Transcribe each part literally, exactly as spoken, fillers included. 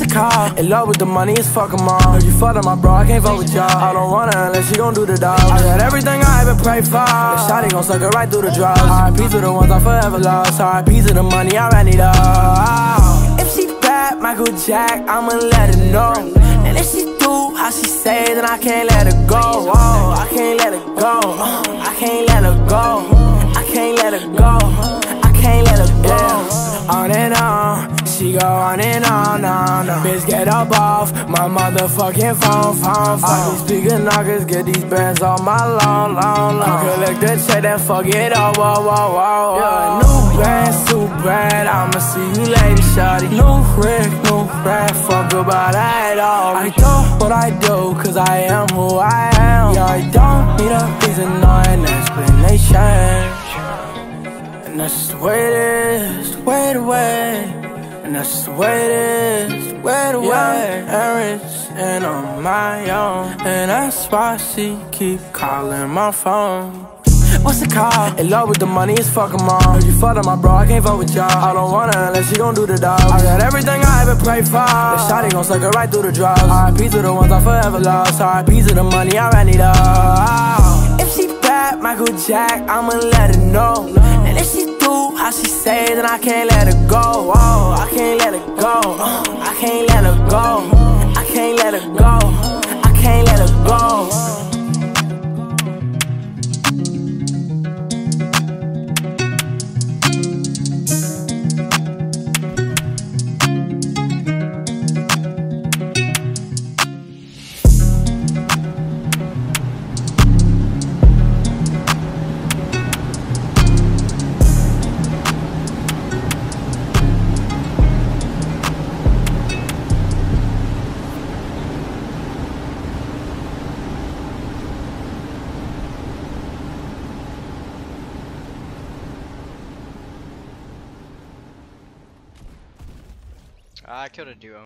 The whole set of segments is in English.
it called? In love with the money, it's fuck 'em all. If you fuck up my bro, I can't fuck with y'all. I don't want her unless she gon' do the dog. I got everything I ever prayed for. The shawty gon' suck it right through the drugs. R I P to the ones I forever lost. R I P to the money, I ran it all. If she bad, Michael Jack, I'ma let her know. And if she do how she say, then I can't let her go. Oh, I can't let her go. I can't let her go. I can't let her go. I can't let her go. Yeah. On and on, she go on and on, on, on. Bitch, get up off my motherfucking phone, phone, phone. Fuck these speaker knockers, get these bands on my lawn, lawn, lawn. Collect the check, then fuck it all, whoa, whoa, whoa. Yeah, new band, too bad, I'ma see you later, shawty. New Rick, new rap, fuck about that all. I do what I do, cause I am who I am. Yeah, I don't need a reason or an explanation. And that's just the way it is, the way the way. And that's just the way it is, the way the way. And rich and on my own. And that's why she keep calling my phone. What's it called? In love with the money, it's fuck 'em all. If you fuck up my bro, I can't fuck with y'all. I don't want her unless she gon' do the dog. I got everything I ever prayed for. The shawty gon' suck it right through the drugs. R I P to the ones I forever lost. R I P to the money, I ran it all. If she bad, Michael Jack, I'ma let her know. And if she do how she say, then I can't let her go. Oh, I can't let her go. I can't let her go. I can't let her go. I can't let her go. I killed a duo.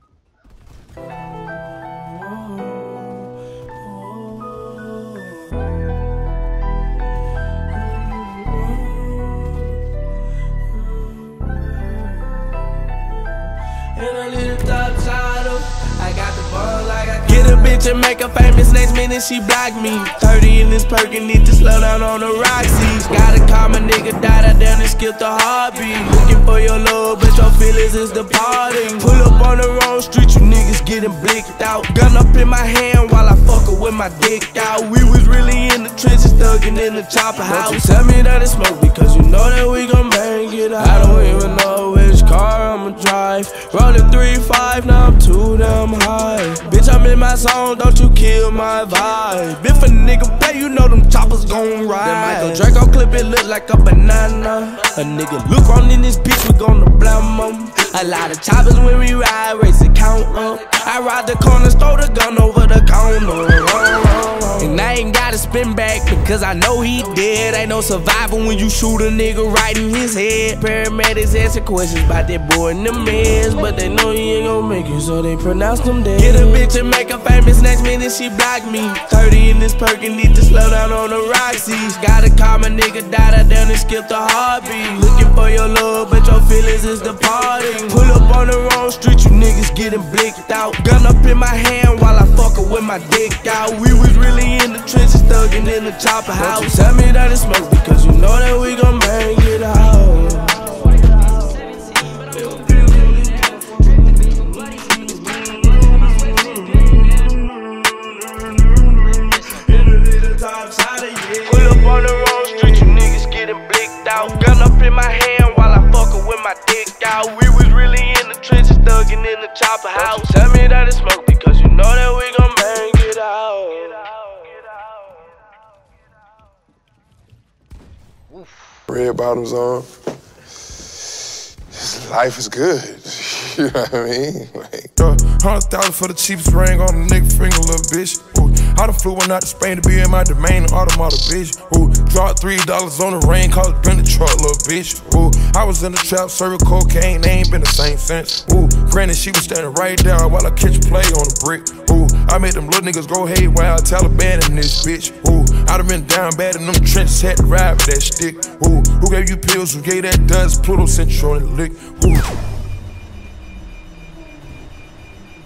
In a little top title, I got the ball like I get a bitch and make her famous. Next minute she block me. thirty in this perk and need to slow down on the Roxy's. Gotta call my nigga, die down and skip the heartbeat. Looking for your love, but your feelings is departing. Pull up on the wrong street, you niggas getting blicked out. Gun up in my hand while I fuck her with my dick out. We was really in the trenches, thugging in the chopper house. Don't you tell me that it's smoke because you know that we gon' bang it out. I don't even know which car I'ma drive. Rolling three five, now I'm too damn high. Bitch, I'm in my zone, don't you kill my vibe. If a nigga play, you know them choppers gon' ride. That Michael Draco clip, it look like a banana. A nigga look wrong in this bitch, we gonna blame him. A lot of choppers when we ride, race the count up. I ride the corners, throw the gun over the counter. And I ain't gotta spin back because I know he dead. Ain't no survivor when you shoot a nigga right in his head. Paramedics asking questions about that boy in the meds, but they know he ain't gon' make it, so they pronounce them dead. Get a bitch and make her famous, next minute she block me. thirty in this perk and need to slow down on the Roxy's. Gotta call my nigga, die down and skip the heartbeat. Looking for your love, but your feelings is departing. Pull up on the wrong street, you niggas getting blicked out. Gun up in my hand while I fuck her with my dick out. We was really in the trenches, thugging in the chopper house. Don't you tell me that it's smoke because you know that we gon' bang it out. Pull up on the wrong street, you niggas getting blicked out. Gun up in my hand while I fuck her with my dick out. We was really in the trenches, thugging in the chopper house. Don't you tell me that it's smoke because you know that we gon' bang it out. Red bottoms on. Life is good. You know what I mean? Like, uh, hundred thousand for the cheapest ring on a nigga finger, little bitch. Ooh, I done flew one out to Spain to be in my domain, automata, bitch. Ooh, dropped three dollars on the rain, cause it been the truck, little bitch. Ooh, I was in the trap, serving cocaine, they ain't been the same since. Ooh, granted, she was standing right there while I catch a play on the brick. Ooh, I made them little niggas go haywire, Taliban in this bitch. Ooh, I done been down bad in them trenches, had to ride with that stick. Ooh, who gave you pills, who gave that dust? Pluto sent you on the lick. Ooh.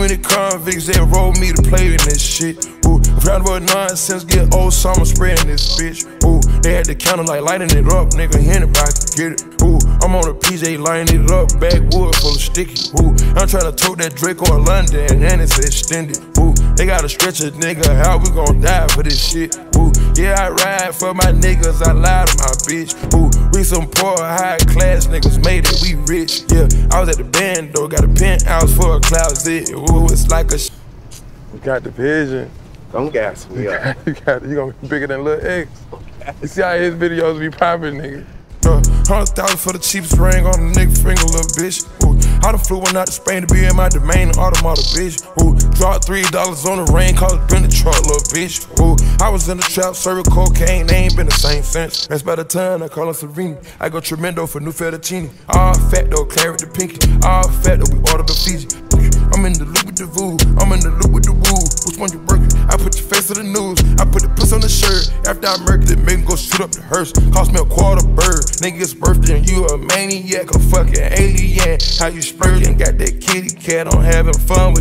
many convicts that rolled me to play in this shit. Ooh, round about nonsense, get old summer spreading this bitch. Ooh, they had the counter like lighting it up, nigga, anybody could get it. Ooh, I'm on a P J lining it up, backwood full of sticky. Ooh, I'm trying to tote that Draco in London and it's extended. Ooh, they gotta stretch a nigga out, we gon' die for this shit. Ooh, yeah, I ride for my niggas, I lie to my bitch. Ooh, we some poor, high class niggas, made it, we rich. Yeah, I was at the band though, got a penthouse for a closet. Ooh, it's like a sh You got the vision. Don't gas me up. You got, you gonna be bigger than Lil X. You see how his videos be popping, nigga. Uh, Hundred thousand for the cheapest ring on a nigga finger, little bitch. Ooh, I done flew one out to Spain to be in my domain and automata, bitch. Ooh, dropped three dollars on the ring, cause it been the truck, little bitch. Ooh, I was in the trap, serving cocaine, they ain't been the same since. That's by the time I call her Serena. I go tremendo for new fettuccine. All fat though, claret the pinky. All fat though, we ordered the Fiji. I'm in the loop with the voo, I'm in the loop with the woo. Which one you working? I put your face to the news. I put the puss on the shirt. After I murked it, make me go shoot up the hearse. Cost me a quarter bird. Nigga's birthday and you a maniac, a fucking alien. How you spurting? Got that kitty cat on having fun with